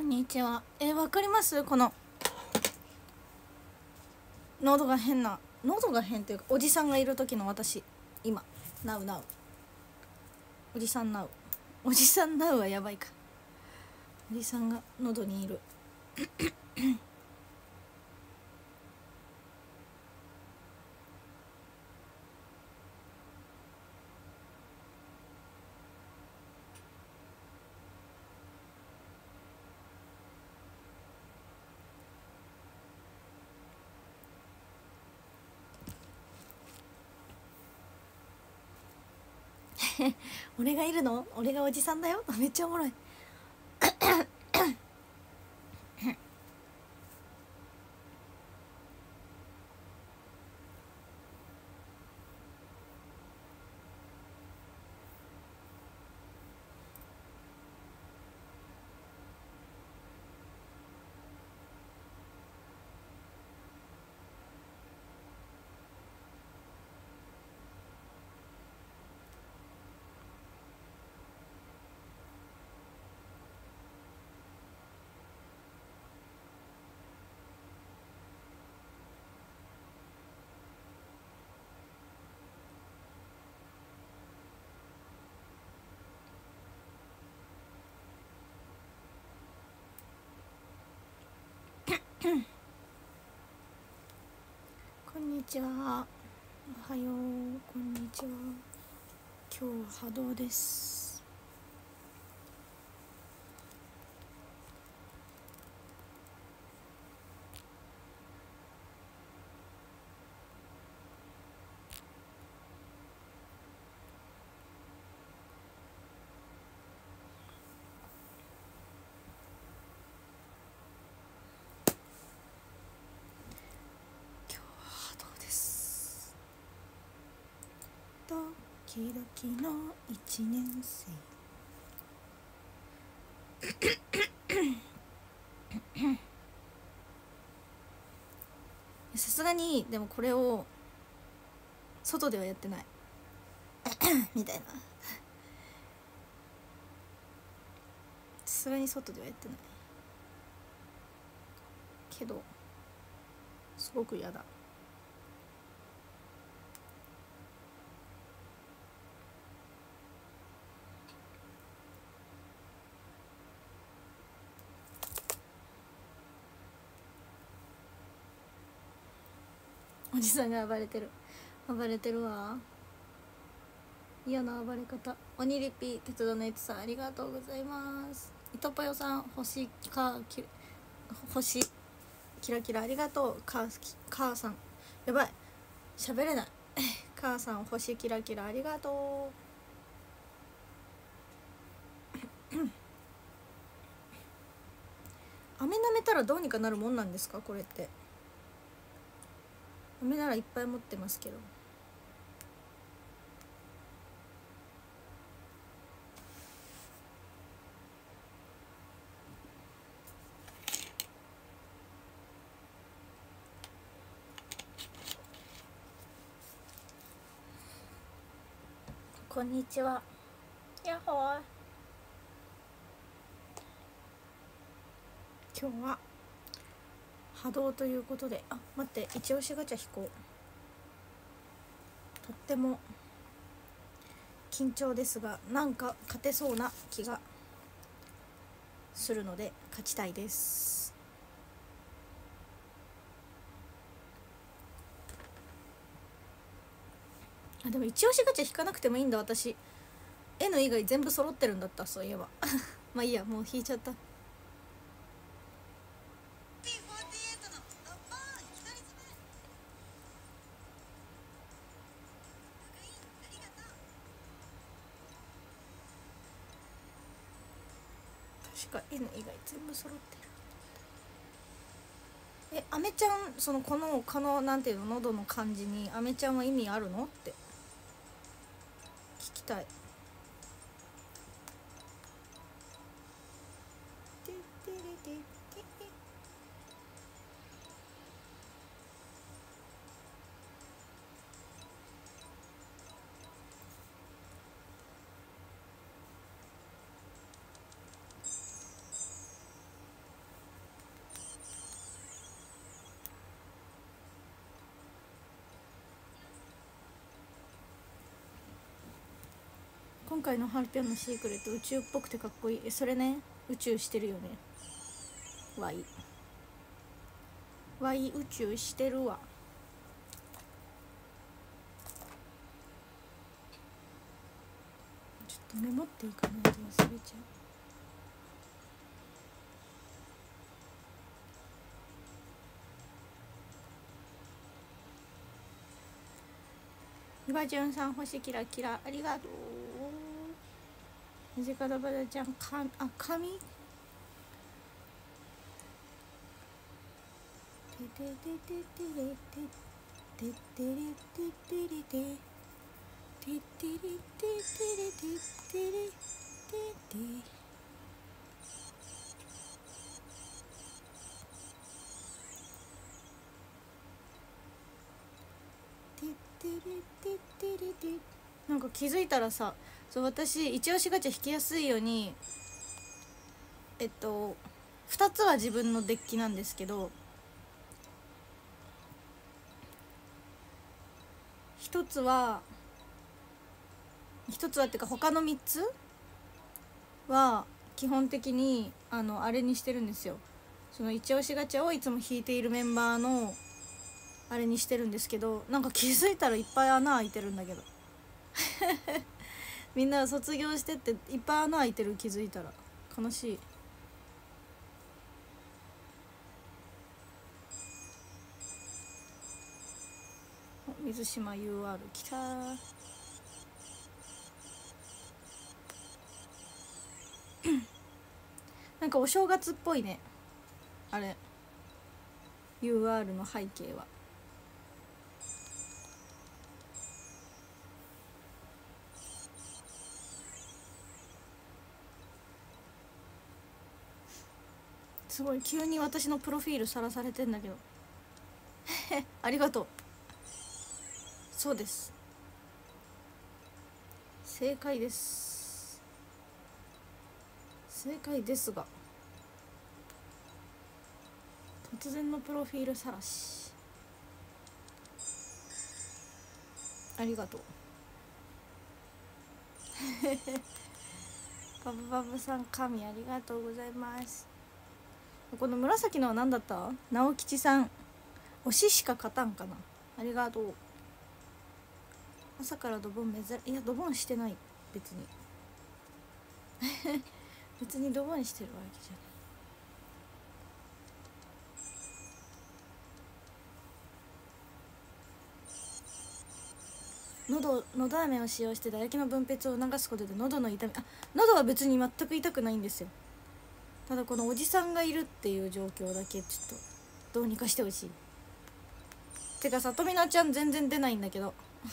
んにちは。わかります？この喉が変っていうか、おじさんがいる時の私。今ナウおじさんナウはやばいか。おじさんが喉にいる。俺がいるの？俺がおじさんだよ。めっちゃおもろい。こんにちは。おはよう。こんにちは。今日は波動です。ドキドキの1年生。さすがにでもこれを外ではやってないみたいな。さすがに外ではやってないけどすごく嫌だ。おじさんが暴れてるわ。嫌な暴れ方。おにりぴ鉄道のエツさんありがとうございます。いとぽよさん星キラキラありがとう。母さんやばい喋れない。母さん星キラキラありがとう。飴舐めたらどうにかなるもんなんですかこれって。飴ならいっぱい持ってますけど。こんにちは。やっほー。今日は波動ということで、待って、一押しガチャ引こう。とっても緊張ですが、なんか勝てそうな気がするので勝ちたいです。でも一押しガチャ引かなくてもいいんだ。私 N 以外全部揃ってるんだった。そういえばまあいいや、もう引いちゃった。確か N 以外全部揃ってる。アメちゃん、このなんていうの、喉の感じにアメちゃんは意味あるのって聞きたい。 今回のハルピョンのシークレット宇宙っぽくてかっこいい。それね、宇宙してるよね。わい宇宙してるわ。ちょっとメモっていかないと忘れちゃう。岩潤さん星キラキラありがとう。藤川バダちゃん髪てててててれてててれててれてててれててれててれててなんか気づいたらさ、そう私一押しガチャ引きやすいように2つは自分のデッキなんですけど、1つはっていうか他の3つは基本的にあれにしてるんですよ。その一押しガチャをいつも引いているメンバーのあれにしてるんですけど、なんか気づいたらいっぱい穴開いてるんだけどみんな卒業してっていっぱい穴開いてる。気づいたら悲しい。水島 UR 来たーなんかお正月っぽいねあれ UR の背景は。すごい急に私のプロフィールさらされてんだけどありがとう。そうです、正解です。正解ですが突然のプロフィールさらしありがとうバブバブさん神ありがとうございます。この紫のは何だった？直吉さん推ししか勝たんかな。ありがとう。朝からドボンいやドボンしてない。別に別にドボンしてるわけじゃない。のど飴を使用して唾液の分泌を促すことで喉の痛み、喉は別に全く痛くないんですよ。ただこのおじさんがいるっていう状況だけちょっとどうにかしてほしい。てかさとみなちゃん全然出ないんだけど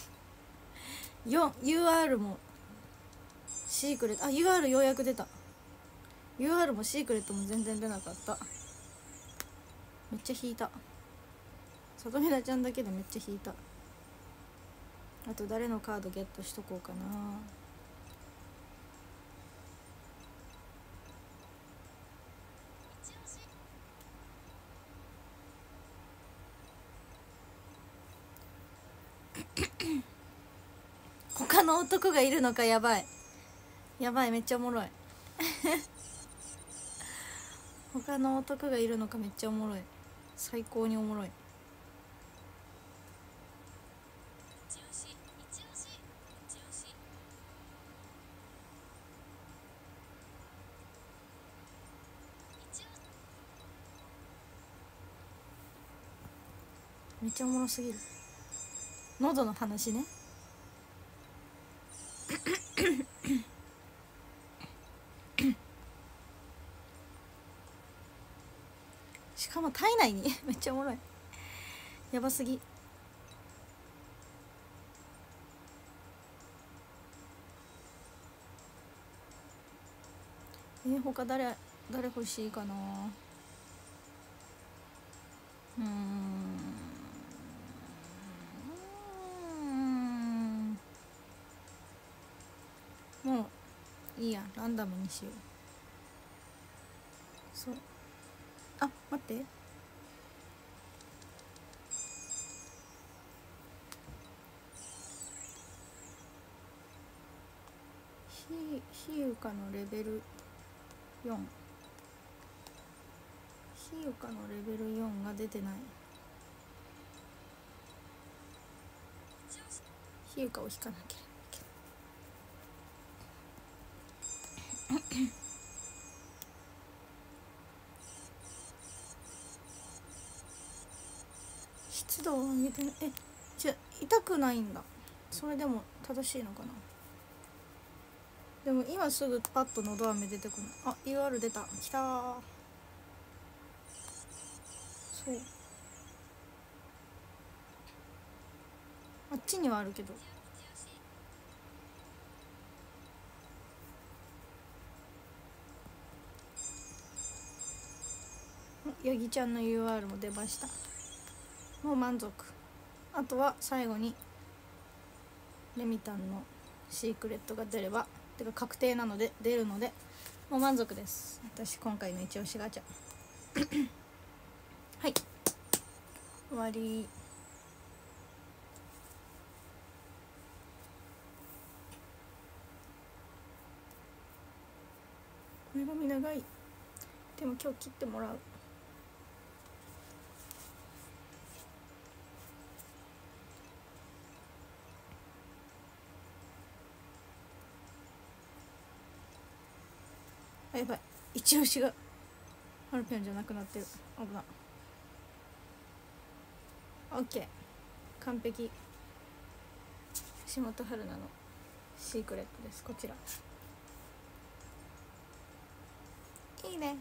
UR もシークレットUR ようやく出た。 UR もシークレットも全然出なかった。めっちゃ引いた。さとみなちゃんだけでめっちゃ引いた。あと誰のカードゲットしとこうかな。他の男がいるのか。やばいやばい、めっちゃおもろい他の男がいるのかめっちゃおもろい。最高におもろい。めっちゃおもろすぎる。喉の話ねしかも体内にめっちゃおもろい。やばすぎ。他誰欲しいかな。もういいや、ランダムにしよう。そう待ってひゆかのレベル4、ひゆかのレベル4が出てない。ひゆかを引かなきゃいけない。湿度を上げてない。じゃ痛くないんだ。それでも正しいのかな。でも今すぐパッとのど飴出てこない。あ、UR 出た。きたー。そう、あっちにはあるけど。ヤギちゃんの UR も出ました。もう満足。あとは最後にレミタンのシークレットが出れば、てか確定なので出るのでもう満足です。私今回の一押しガチャはい、終わり。前髪長い。でも今日切ってもらう。あ、やばい、一押しがハルピョンじゃなくなってる。危ない。オッケー、完璧。橋本春菜のシークレットです。こちらいいね。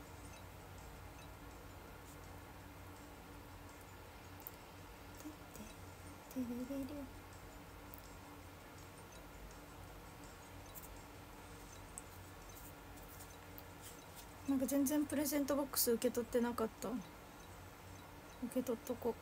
なんか全然プレゼントボックス受け取ってなかった。受け取っとこ。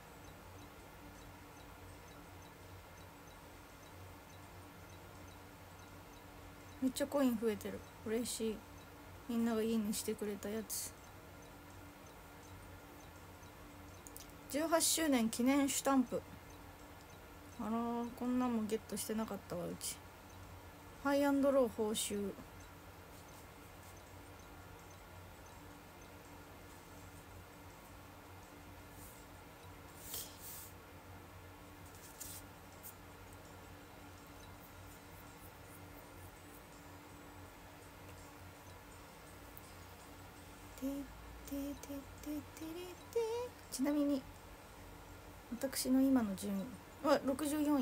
めっちゃコイン増えてる。嬉しい。みんながいいねしてくれたやつ。18周年記念シュタンプ。あらー、こんなんもゲットしてなかったわうち。ハイアンドロー報酬。ちなみに私の今の順位は64位。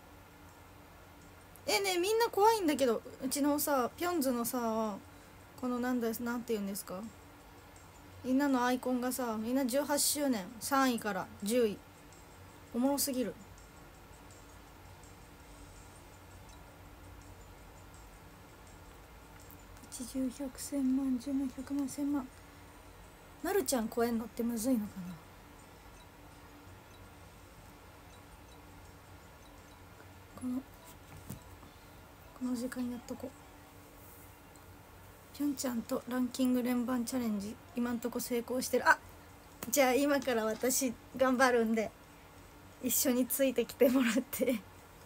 ね、みんな怖いんだけど、うちのさピョンズのさ、このなんて言うんですか、みんなのアイコンがさ、みんな18周年3位から10位。おもろすぎる。80、100、1000万、10万、100万、1000万。なるちゃん超えんのってむずいのかな。この時間やっとこう。ぴょんちゃんとランキング連番チャレンジ今んとこ成功してる。あ、じゃあ今から私頑張るんで一緒についてきてもらってちょっ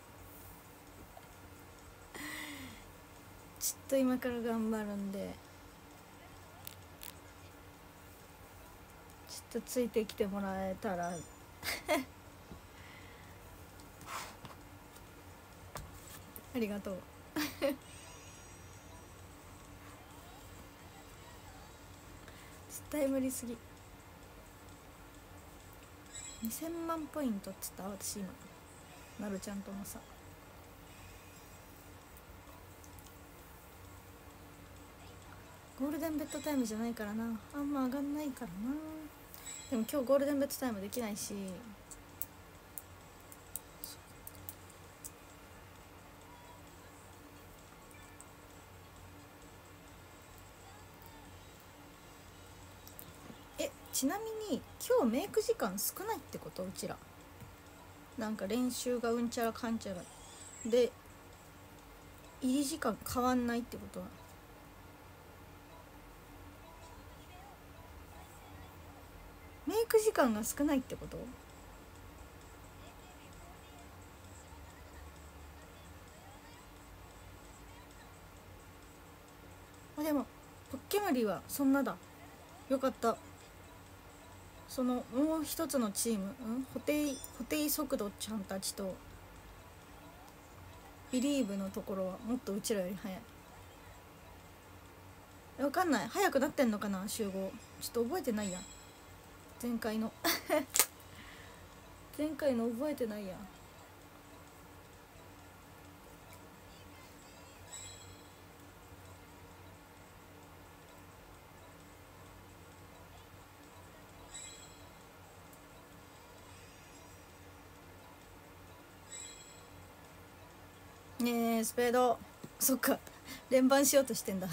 と今から頑張るんでちょっとついてきてもらえたらありがとう絶対無理すぎ。2000万ポイントっつった私今なるちゃんとのさ。ゴールデンベッドタイムじゃないからな、あんま上がんないからな。でも今日ゴールデンベッドタイムできないし、ちなみに今日メイク時間少ないってこと？うちらなんか練習がうんちゃらかんちゃらで入り時間変わんないってことは、メイク時間が少ないってこと？ でもポッケムリはそんなだ。よかった。そのもう一つのチーム、ホテイ速度ちゃんたちとビリーブのところはもっとうちらより早い。わかんない、早くなってんのかな集合。ちょっと覚えてないや、前回の前回の覚えてないや。ねえスペード、そっか連番しようとしてんだ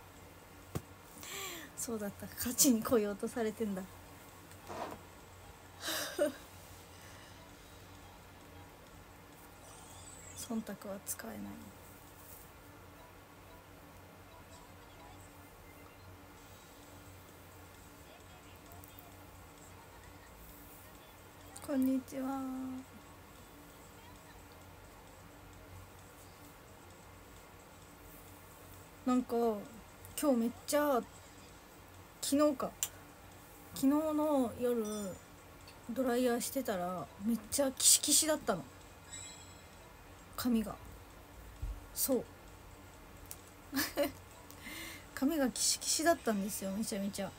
そうだった、勝ちに来ようとされてんだ忖度は使えない。こんにちは。なんか今日めっちゃ昨日の夜ドライヤーしてたらめっちゃキシキシだったの、髪が。そう髪がキシキシだったんですよ、めちゃめちゃ。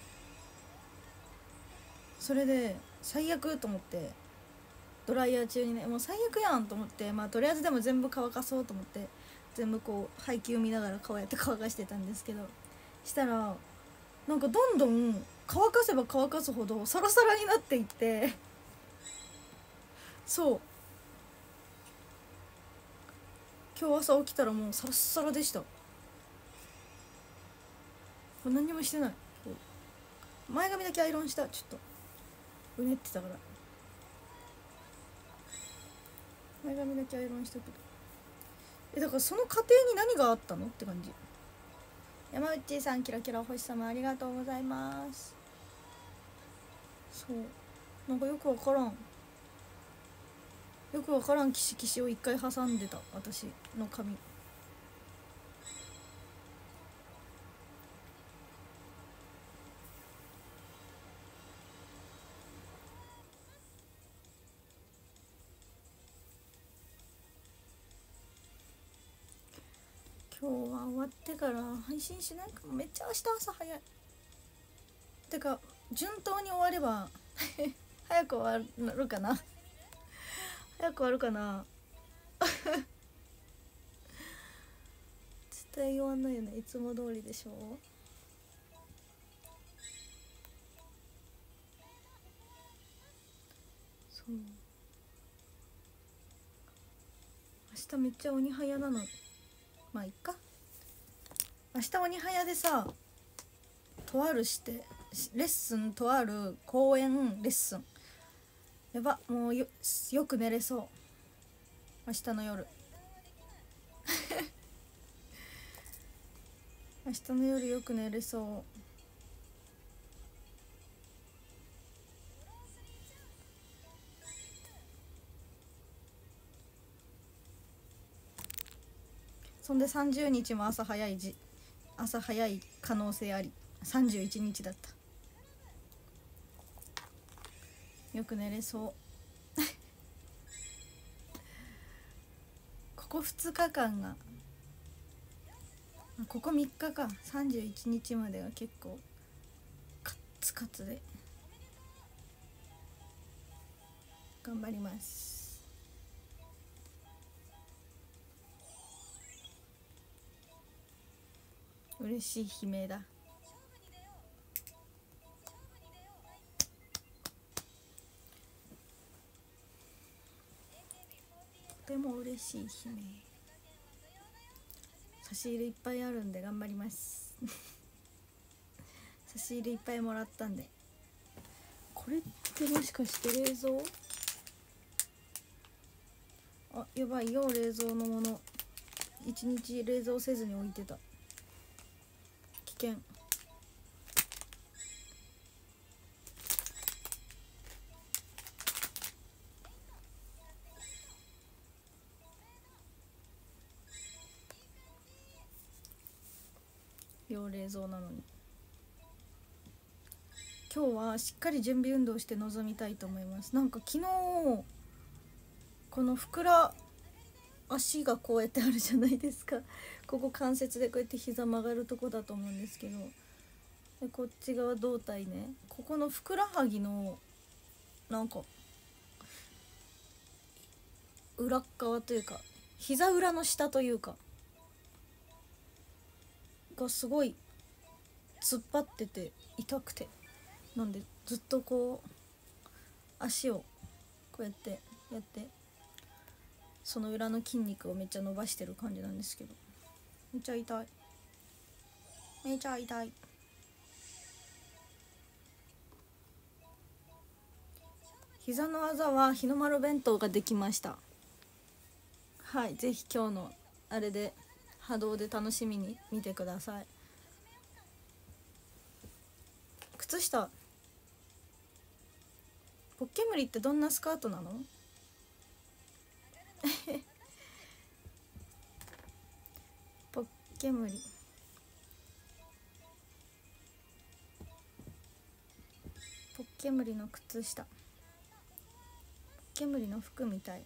それで最悪と思って、ドライヤー中にね、もう最悪やんと思って、まあとりあえずでも全部乾かそうと思って全部こう配給見ながらこうやって乾かしてたんですけど、したらなんかどんどん乾かせば乾かすほどサラサラになっていってそう今日朝起きたらもうサラッサラでした。何にもしてない。前髪だけアイロンした。ちょっとうねってたから前髪だけアイロンしたけど、だからその過程に何があったのって感じ。山内さん、キラキラ星様ありがとうございます。そうなんかよくわからんキシキシを一回挟んでた私の髪。今日は終わってから配信しないかも。めっちゃ明日朝早い。てか順当に終われば早く終わるかな早く終わるかな絶対言わないよね、いつも通りでしょ。そう明日めっちゃ鬼早なの。まあいっか。明日鬼早でさ、とあるレッスン、とある公演レッスン、やば、もうよく寝れそう明日の夜明日の夜よく寝れそう。そんで30日も朝早い可能性あり。31日だった。よく寝れそうここ2日間が、ここ3日か、31日までは結構カッツカツで頑張ります。嬉しい悲鳴だ。とても嬉しい悲鳴。差し入れいっぱいあるんで頑張ります差し入れいっぱいもらったんで。これってもしかして冷蔵？あ、やばいよ、冷蔵のもの1日冷蔵せずに置いてた。危険。 要冷蔵なのに。今日はしっかり準備運動して臨みたいと思います。なんか昨日このふくら足がこうやってあるじゃないですか。ここ関節でこうやって膝曲がるとこだと思うんですけど、でこっち側胴体ね、ここのふくらはぎのなんか裏側というか膝裏の下というかがすごい突っ張ってて痛くて、なんでずっとこう足をこうやってやってその裏の筋肉をめっちゃ伸ばしてる感じなんですけど、めっちゃ痛い、めっちゃ痛い。膝の技は日の丸弁当ができました。はい、ぜひ今日のあれで波動で楽しみに見てください。靴下ポッケムリってどんなスカートなの？ポッケムリ、ポッケムリの靴下、ポッケムリの服みたい。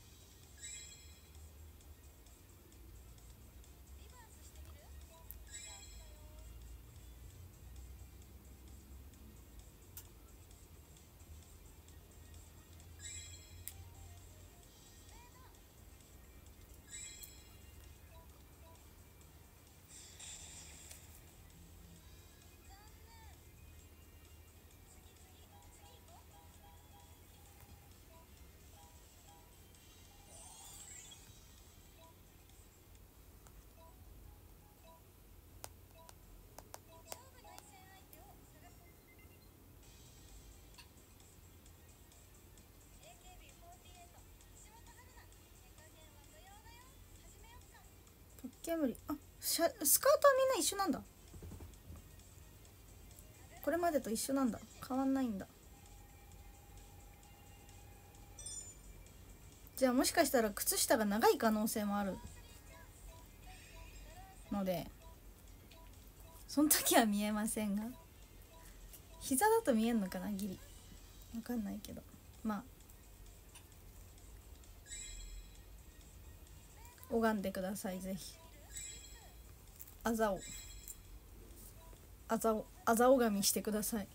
ポッケムリ、あ、スカートはみんな一緒なんだ。これまでと一緒なんだ、変わんないんだ。じゃあもしかしたら靴下が長い可能性もあるので、その時は見えませんが、膝だと見えんのかな、ギリわかんないけど、まあ拝んでください。ぜひあざを拝みしてください。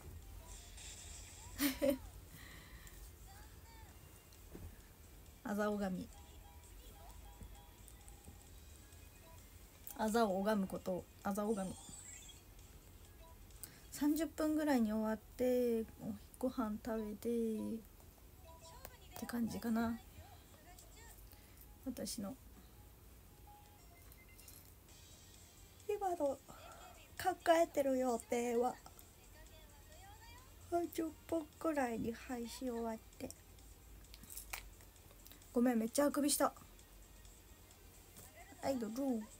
あざ拝み、あざを拝むことをあざ拝み。30分ぐらいに終わってご飯食べてって感じかな。私の今の考えてる予定は10分くらいに配信終わって。ごめん、めっちゃあくびした。はい、どうぞ。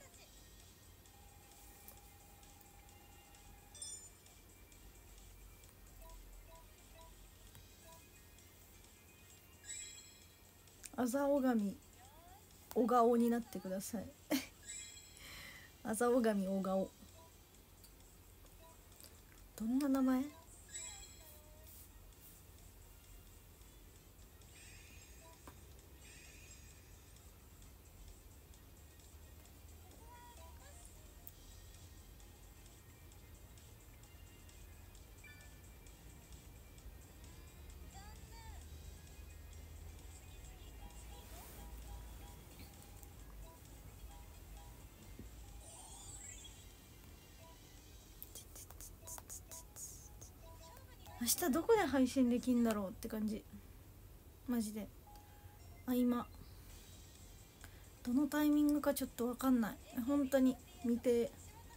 あざ拝みお顔になってください。あざ拝みお顔、どんな名前？明日どこで配信できんだろうって感じ、マジで。今どのタイミングかちょっと分かんない、本当に見て。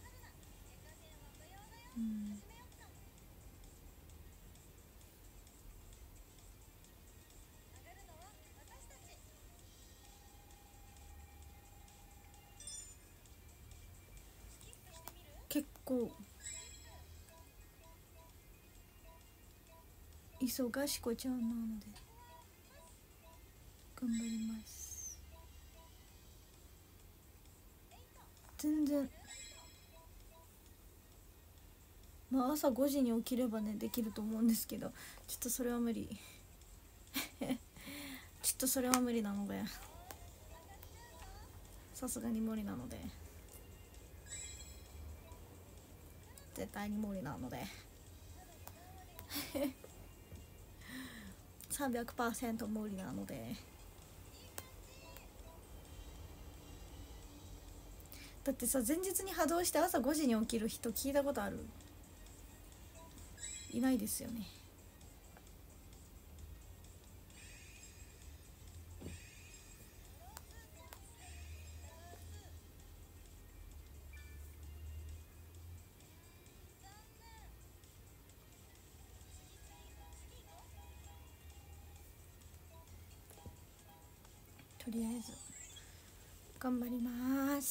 結構忙しこちゃんなので頑張ります。全然まあ朝5時に起きればねできると思うんですけど、ちょっとそれは無理ちょっとそれは無理なので、さすがに無理なので、絶対に無理なので300% 無理なので。だってさ、前日に波動して朝5時に起きる人聞いたことある？いないですよね。とりあえず頑張ります。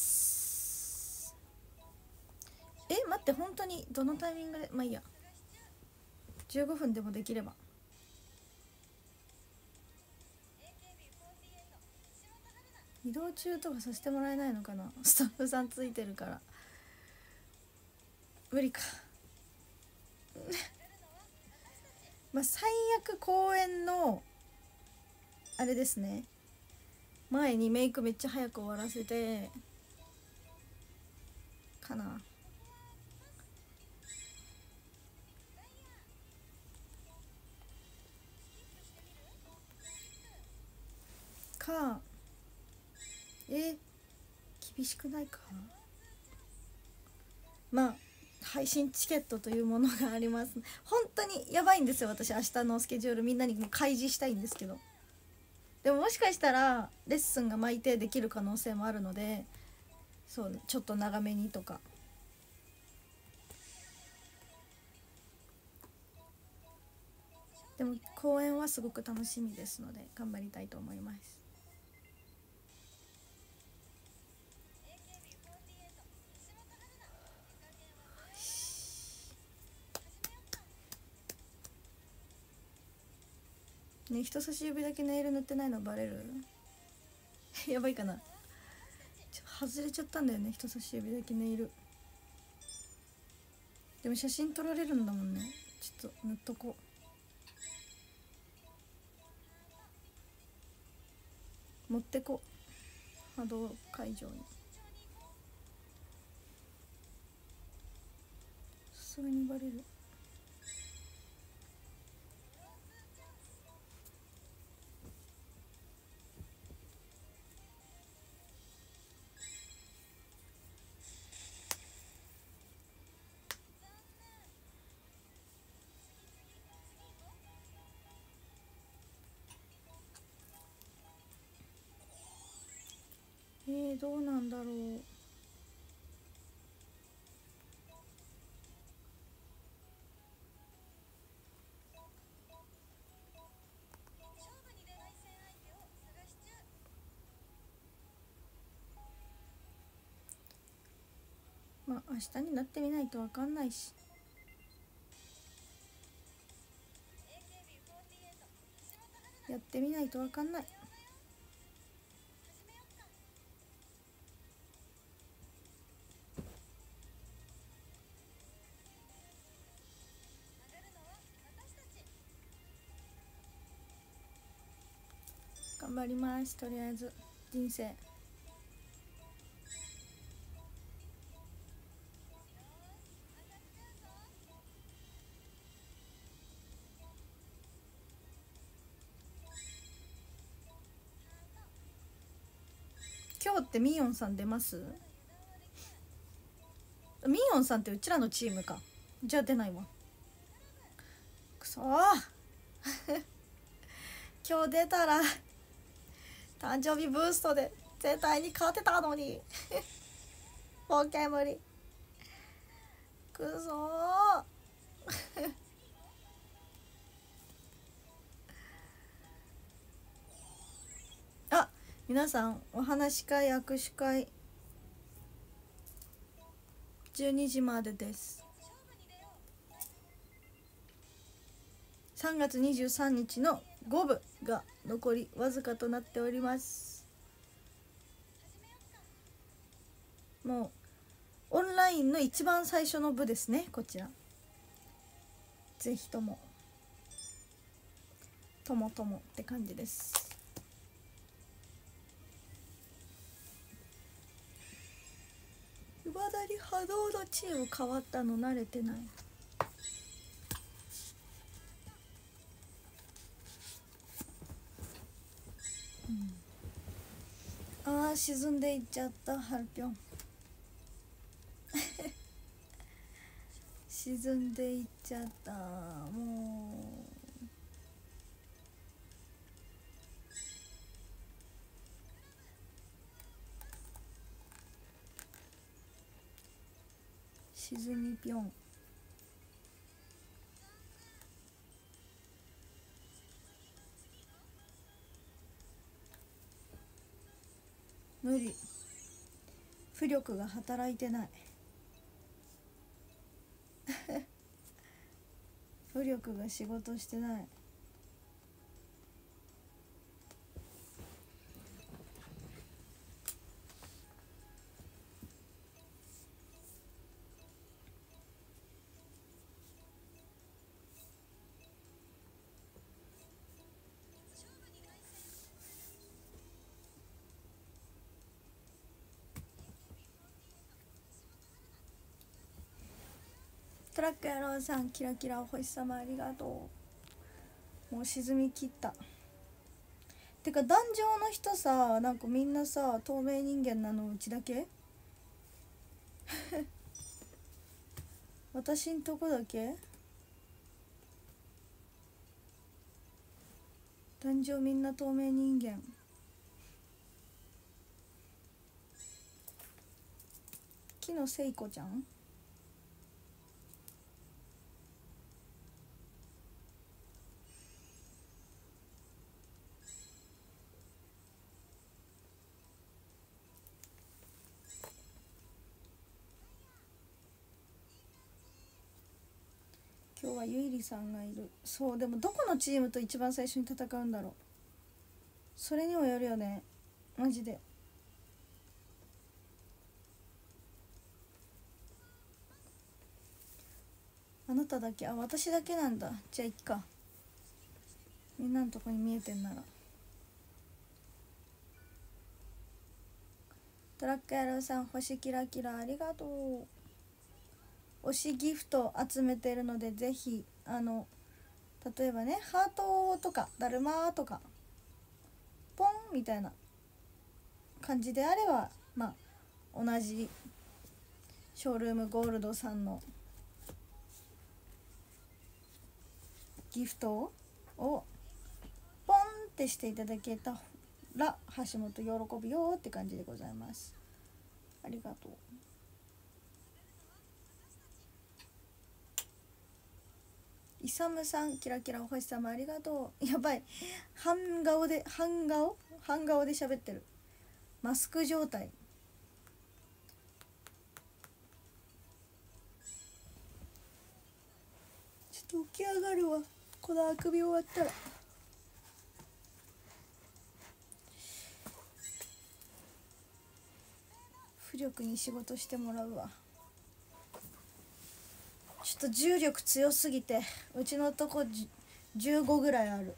待って、本当にどのタイミングで、まあいいや、15分でもできれば。移動中とかさせてもらえないのかな、スタッフさんついてるから。無理かまあ最悪公演のあれですね、前にメイクめっちゃ早く終わらせてかな。か、厳しくないか。まあ配信チケットというものがあります。本当にやばいんですよ私、明日のスケジュールみんなにも開示したいんですけど、でももしかしたらレッスンが巻いてできる可能性もあるので、そうちょっと長めにとか。でも公演はすごく楽しみですので頑張りたいと思います。ね、人差し指だけネイル塗ってないのバレるやばいかな、外れちゃったんだよね、人差し指だけネイル。でも写真撮られるんだもんね、ちょっと塗っとこう、持ってこ波動会場に。さすがにバレる。どうなんだろう。まあ明日になってみないと分かんないし。やってみないと分かんない。頑張ります。とりあえず人生今日ってミヨンさん出ます？ミヨンさんってうちらのチームか。じゃあ出ないわ。くそー今日出たら誕生日ブーストで絶対に勝てたのにもう一回無理。くそーあ、皆さんお話し会握手会12時までです。3月23日の5部が残りわずかとなっております。もうオンラインの一番最初の部ですね、こちら。 ぜひともともともって感じです。いまだに波動のチーム変わったの慣れてない。あー沈んでいっちゃったはるぴょん沈んでいっちゃった。もう沈みぴょん。無理、浮力が働いてない浮力が仕事してない。トラック野郎さん、キラキラお星様ありがとう。もう沈みきった。てか壇上の人さ、なんかみんなさ透明人間なのうちだけ私んとこだけ。壇上みんな透明人間。木の聖子ちゃん。今日はゆいりさんがいる。そう、でもどこのチームと一番最初に戦うんだろう。それにもよるよねマジで。あなただけ、あ、私だけなんだ。じゃあいっか、みんなのとこに見えてんなら。トラック野郎さん、星キラキラありがとう。推しギフト集めてるので、ぜひ例えばね、ハートとかだるまとかポンみたいな感じであれば、まあ同じショールームゴールドさんのギフトをポンってしていただけたら橋本喜ぶよって感じでございます。ありがとう。イサムさん、キラキラお星様ありがとう。やばい、半顔で喋ってる。マスク状態。ちょっと起き上がるわ、このあくび終わったら。浮力に仕事してもらうわ。ちょっと重力強すぎて、うちのとこ15ぐらいある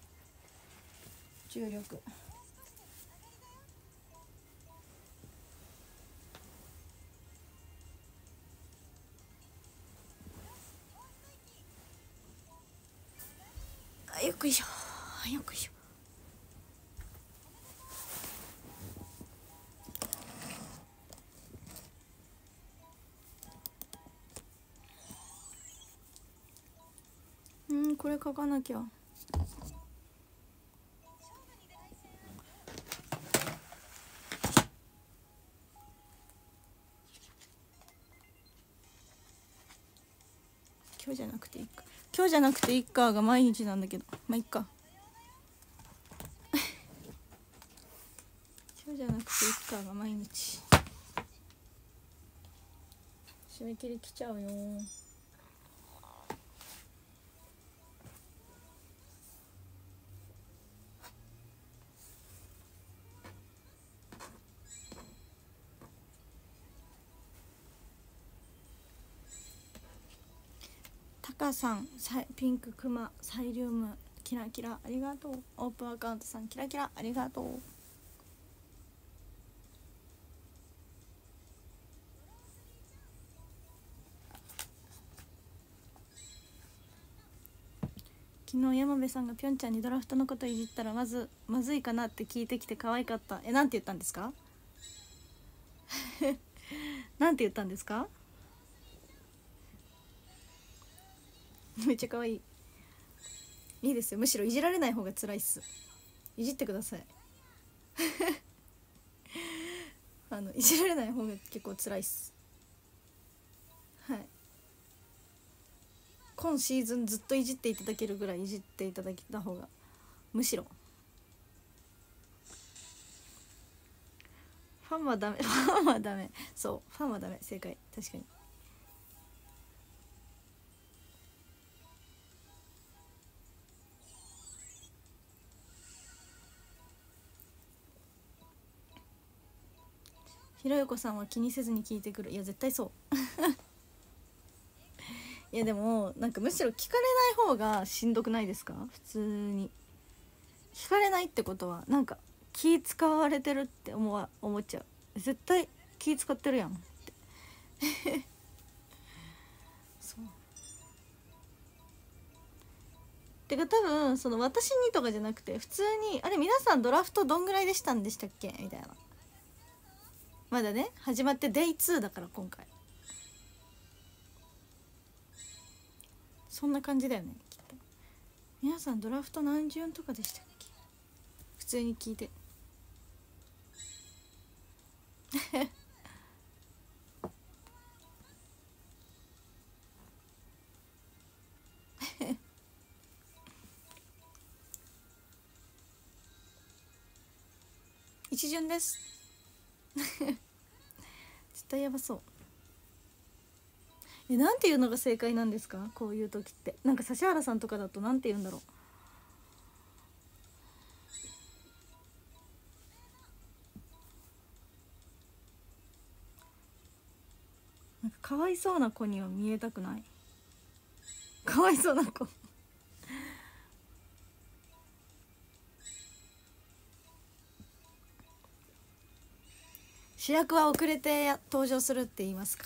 重力。あ、よくいしょよくいしょ。これ書かなきゃ。今日じゃなくていいか、今日じゃなくていいかが毎日なんだけど、まあいっか今日じゃなくていいかが毎日。締め切り来ちゃうよ。 かさん、ピンククマ、サイリウム、キラキラありがとう。オープンアカウントさん、キラキラありがとう。昨日山部さんがぴょんちゃんにドラフトのこといじったらまずいかなって聞いてきて可愛かった。なんて言ったんですか？なんて言ったんですか？めっちゃ可愛い。いいですよ、むしろいじられない方が辛いっす。いじってください。いじられない方が結構辛いっす。はい、今シーズンずっといじっていただけるぐらいいじっていただけた方がむしろ。ファンはダメ。ファンはダメ。そう、ファンはダメ。正解。確かに。ひろゆこさんは気にせずに聞いてくる。いや絶対そういやでもなんかむしろ聞かれない方がしんどくないですか？普通に聞かれないってことはなんか気使われてるって思っちゃう。絶対気使ってるやんってそうてか多分その私にとかじゃなくて普通にあれ皆さんドラフトどんぐらいでしたんでしたっけみたいな。まだね始まってデイ2だから今回そんな感じだよねきっと。皆さんドラフト何順とかでしたっけ？普通に聞いて一巡です絶対やばそう。なんていうのが正解なんですか？こういう時ってなんか指原さんとかだとなんて言うんだろう。なんかかわいそうな子には見えたくない。かわいそうな子主役は遅れて登場するって言いますか。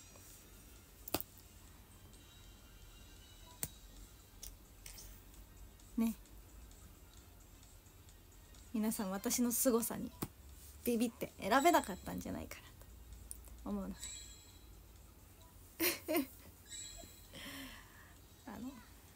ね、皆さん私の凄さにビビって選べなかったんじゃないかなと思うのであの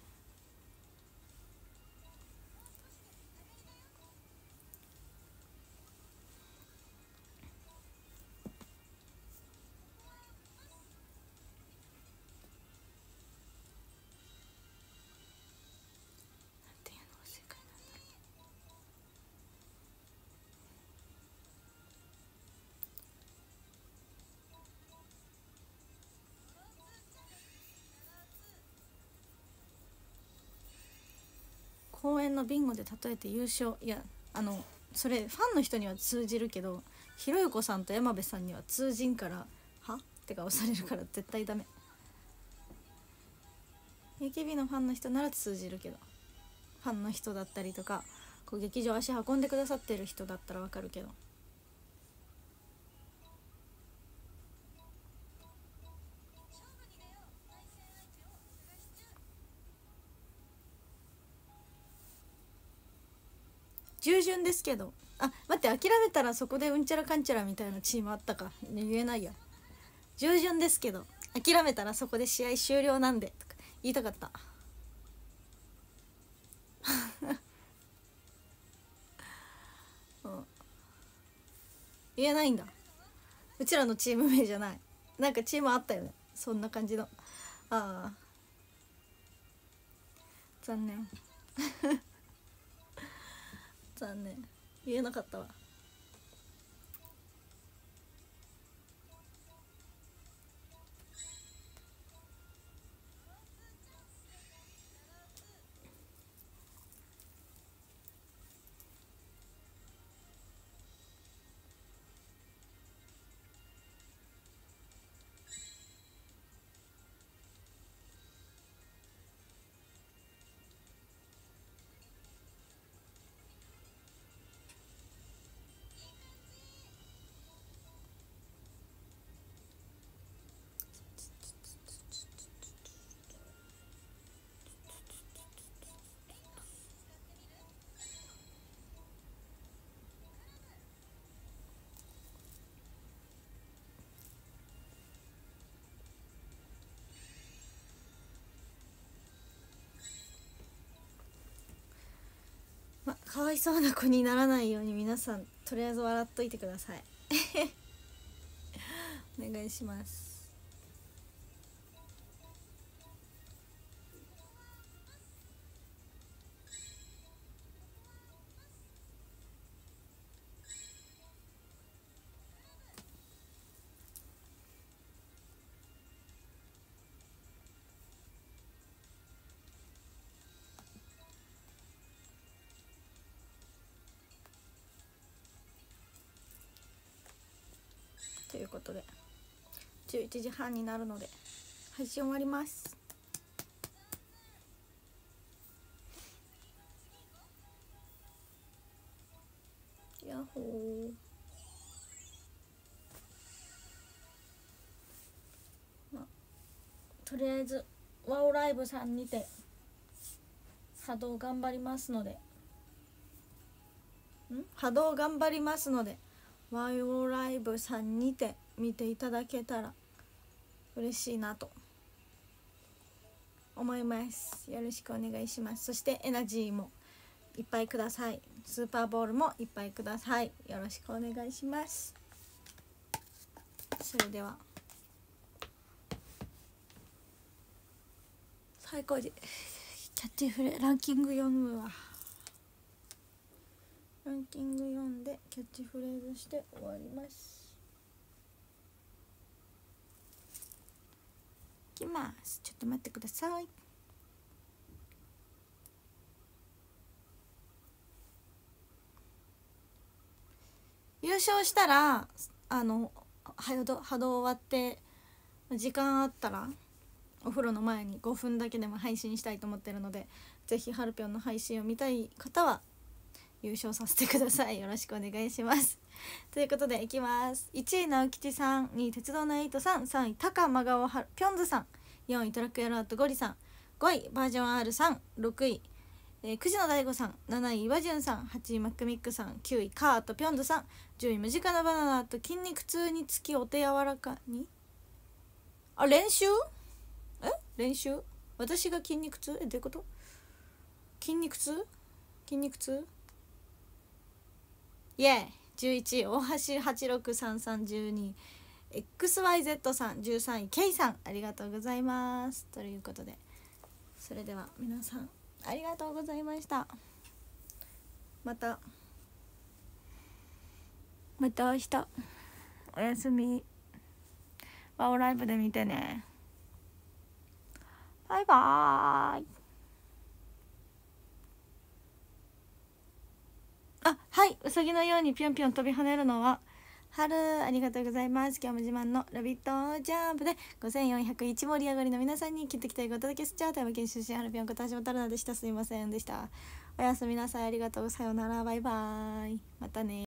っていうのが正解なんだろう。公園のビンゴで例えて優勝。いやそれファンの人には通じるけどひろゆこさんと山部さんには通じんからはって顔されるから絶対ダメ。 AKB のファンの人なら通じるけどファンの人だったりとかこう劇場足運んでくださってる人だったらわかるけど。従順ですけど。待って、諦めたらそこでうんちゃらかんちゃらみたいなチームあったか、言えないや。従順ですけど諦めたらそこで試合終了なんでとか言いたかったうん、言えないんだ。うちらのチーム名じゃない。なんかチームあったよねそんな感じの。ああ残念残念言えなかったわ。 かわいそうな子にならないように皆さんとりあえず笑っといてくださいお願いします。ということで11時半になるので配信終わります。ヤッホー。とりあえずワオライブさんにて波動頑張りますのでワオライブさんにて見ていただけたら嬉しいなと思います。よろしくお願いします。そしてエナジーもいっぱいください。スーパーボールもいっぱいください。よろしくお願いします。それでは最高でキャッチフレランキング読むわ。ランキング読んでキャッチフレーズして終わります。いきます。ちょっと待ってください。優勝したら波動終わって時間あったらお風呂の前に5分だけでも配信したいと思ってるので、ぜひハルピョンの配信を見たい方は優勝させてください。よろしくお願いしますということでいきます。1位直吉さん、2位鉄道のエイトさん、3位高間川ぴょんずさん、4位トラックエラートゴリさん、5位バージョン R さん、6位9時の大悟さん、7位岩潤さん、8位マックミックさん、9位カートぴょんずさん、10位ムジカのバナナと筋肉痛につきお手柔らかに練習私が筋肉痛どういうこと？筋肉痛イエーイ。11位大橋863312 XYZ さん、13位 K さん、ありがとうございますということで、それでは皆さんありがとうございました。また明日おやすみ。ワオライブで見てね。バイバーイ。はい、うさぎのようにぴょんぴょん飛び跳ねるのは春、ありがとうございます。今日も自慢のラビットジャンプで5401盛り上がりの皆さんに切ってきたいお届けスチャー、富山県出身春ぴょんこと橋本春菜でした。すいませんでした。おやすみなさい。ありがとう。さようなら。バイバーイ。またね。